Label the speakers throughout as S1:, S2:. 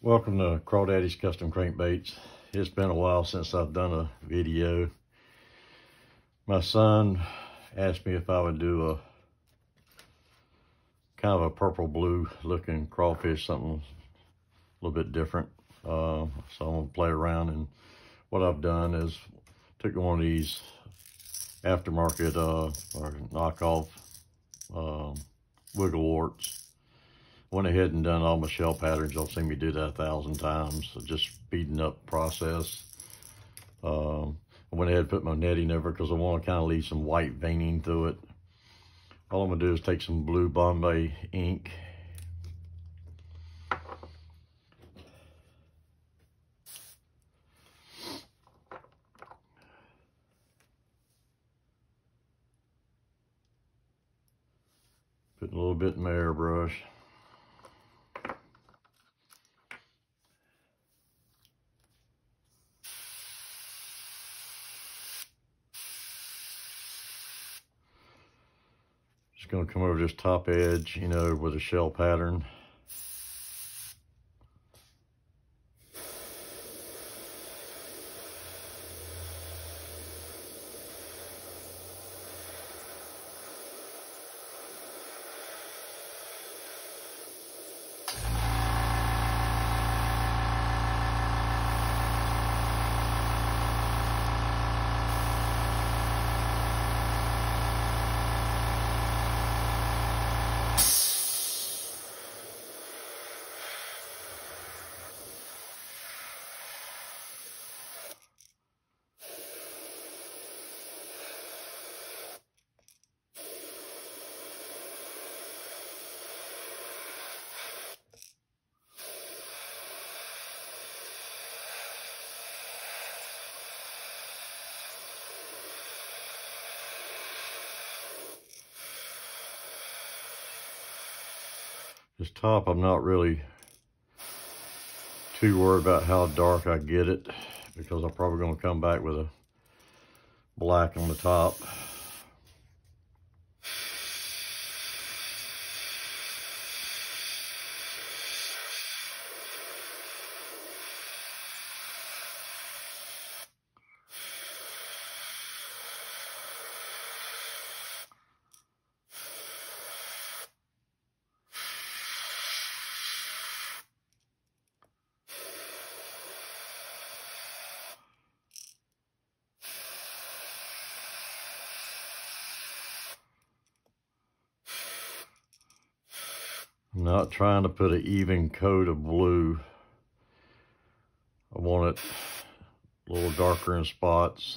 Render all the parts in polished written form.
S1: Welcome to Crawdaddy's Custom Crankbaits. It's been a while since I've done a video. My son asked me if I would do a kind of a purple blue looking crawfish, something a little bit different. So I'm gonna play around, and what I've done is took one of these aftermarket or knockoff wiggle warts. Went ahead and done all my shell patterns. Y'all seen me do that 1,000 times. So just speeding up process. I went ahead and put my netting over because I want to kind of leave some white veining through it. All I'm gonna do is take some blue Bombay ink. Put a little bit in my airbrush. Just gonna come over this top edge, you know, with a shell pattern. This top, I'm not really too worried about how dark I get it, because I'm probably going to come back with a black on the top. I'm not trying to put an even coat of blue. I want it a little darker in spots.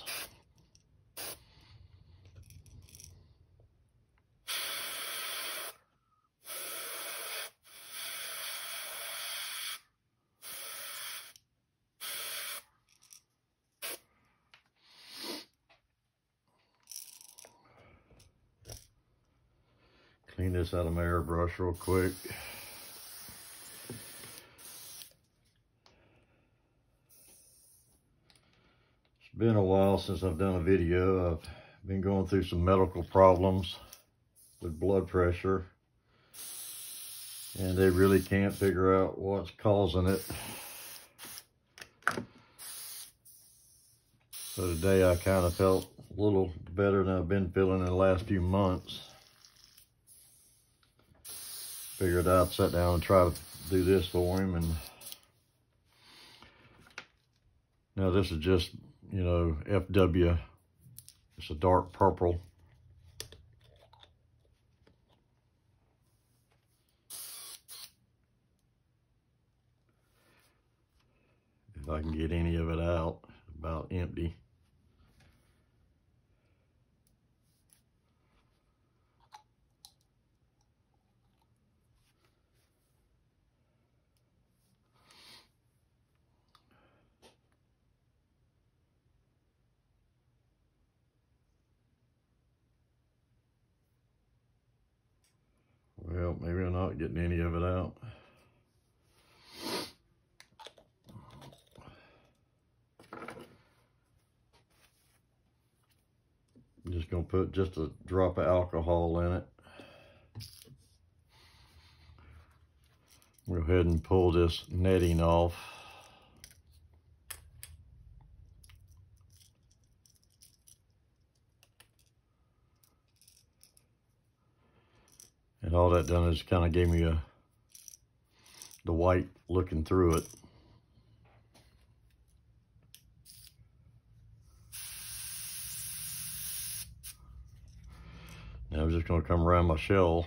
S1: Clean this out of my airbrush real quick. It's been a while since I've done a video. I've been going through some medical problems with blood pressure, and they really can't figure out what's causing it. So today I kind of felt a little better than I've been feeling in the last few months. Figured I'd sit down and try to do this for him. And now this is just, you know, FW. It's a dark purple. If I can get any of it out, about empty. Well, maybe I'm not getting any of it out. I'm just gonna put just a drop of alcohol in it. We'll ahead and pull this netting off. And all that done is kind of gave me the white looking through it. Now I'm just going to come around my shell.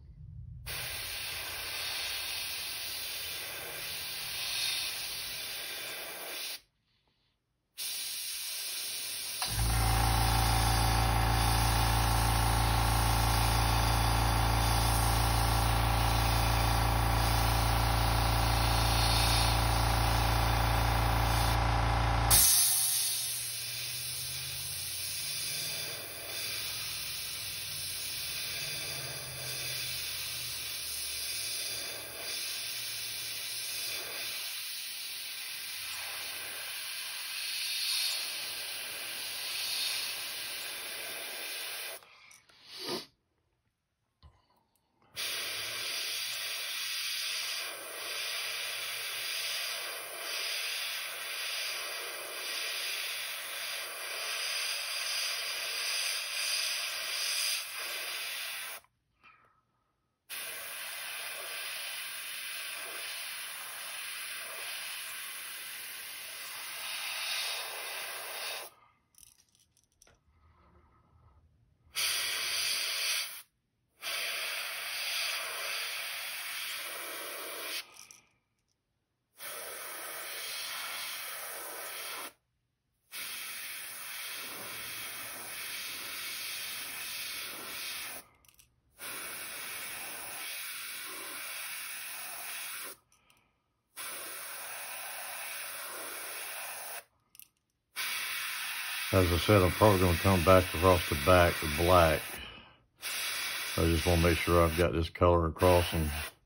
S1: As I said, I'm probably going to come back across the back with black. I just want to make sure I've got this color crossing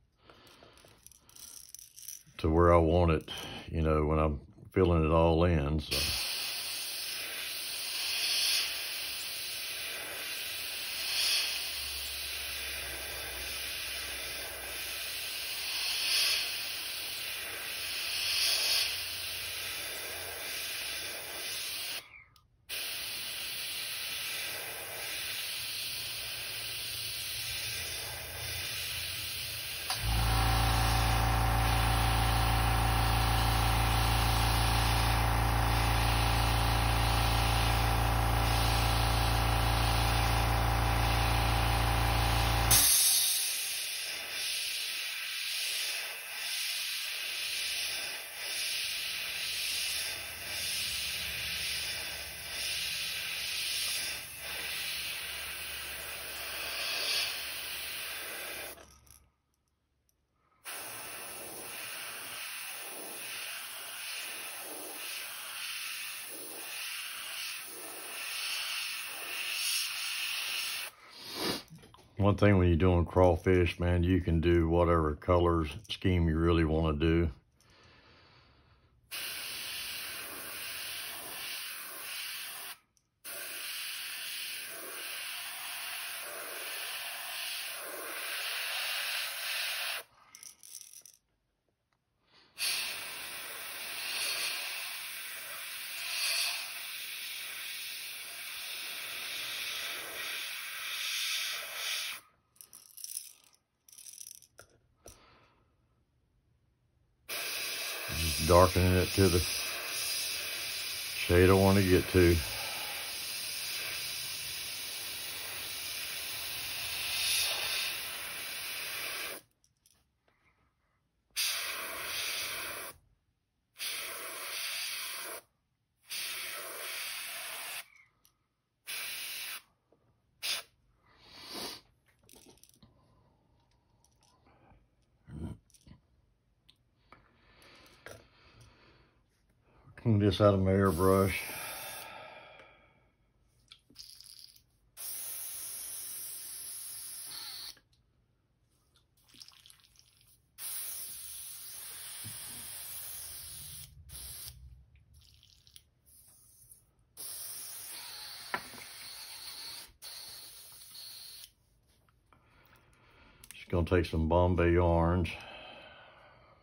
S1: to where I want it, you know, when I'm filling it all in. So. One thing when you're doing crawfish, man, you can do whatever colors scheme you really want to do. Just darkening it to the shade I want to get to. Clean this out of my airbrush. Just gonna take some Bombay yarns.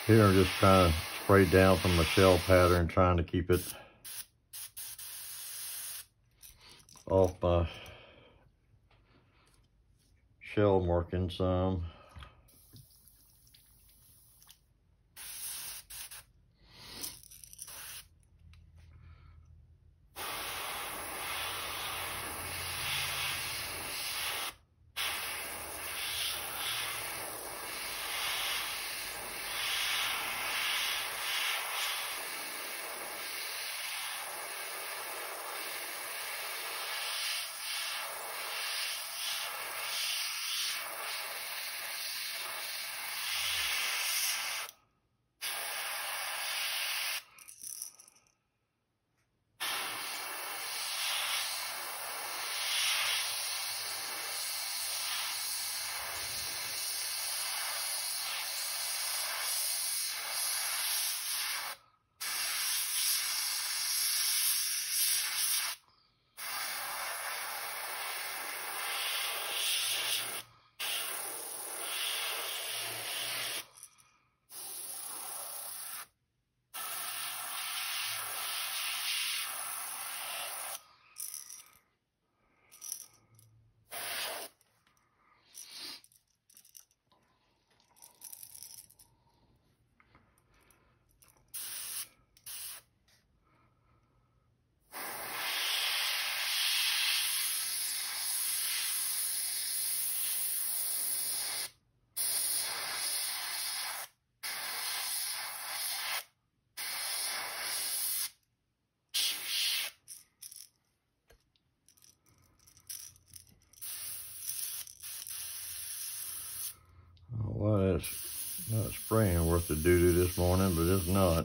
S1: Here I'm just trying to spray down from the shell pattern, trying to keep it off my shell marking some. Well, it's not spraying worth the doo-doo this morning, but it's not.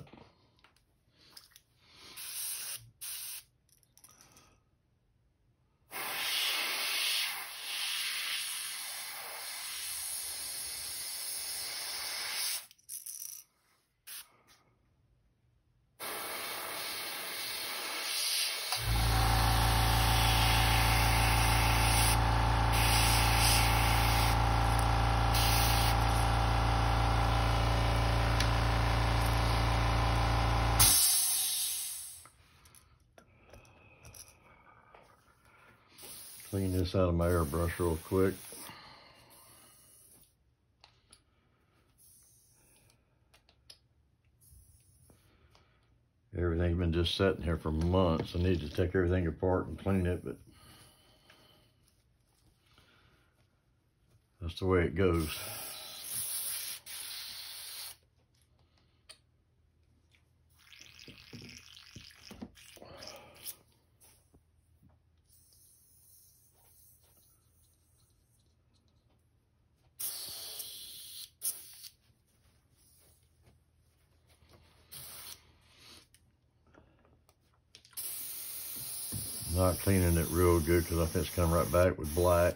S1: Clean this out of my airbrush real quick. Everything's been just sitting here for months. I need to take everything apart and clean it, but that's the way it goes. Not cleaning it real good because I think it's coming right back with black.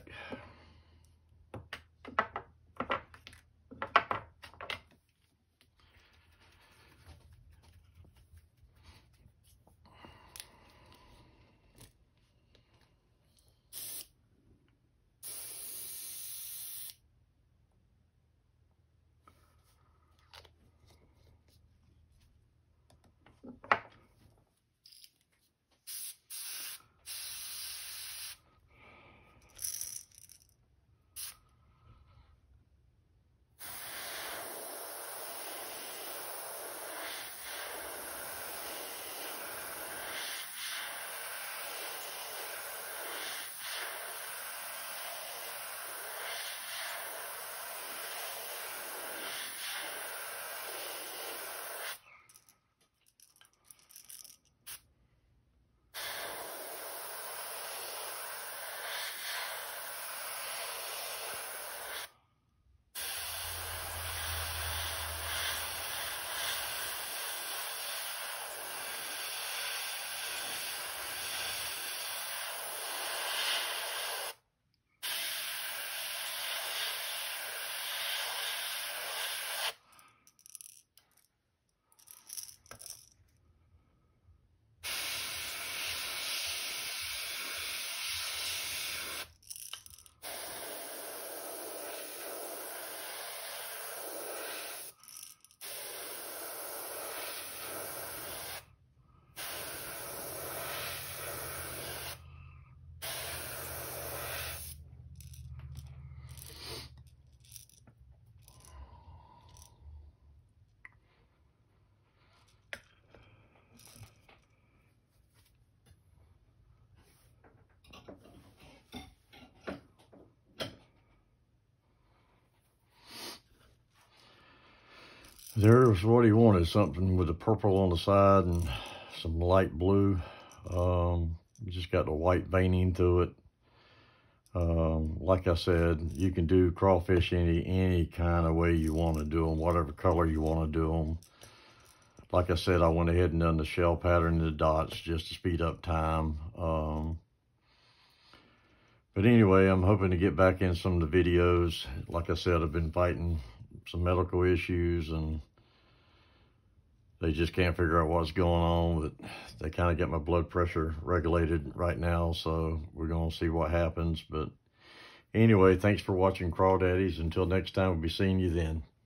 S1: There's what he wanted, something with the purple on the side and some light blue. Just got the white veining to it. Like I said, you can do crawfish any kind of way you want to do them, whatever color you want to do them. Like I said, I went ahead and done the shell pattern and the dots just to speed up time. But anyway, I'm hoping to get back in some of the videos. Like I said, I've been fighting some medical issues and they just can't figure out what's going on. But they kind of get my blood pressure regulated right now, so we're going to see what happens. But anyway, thanks for watching Crawdaddies. Until next time, we'll be seeing you then.